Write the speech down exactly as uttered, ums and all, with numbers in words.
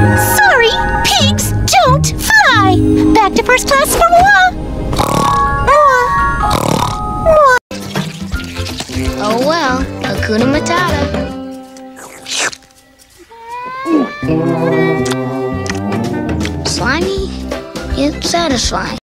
Sorry, pigs don't fly. Back to first class for moi. Moi. Moi. Oh well, Hakuna Matata. Slimy, yet satisfying.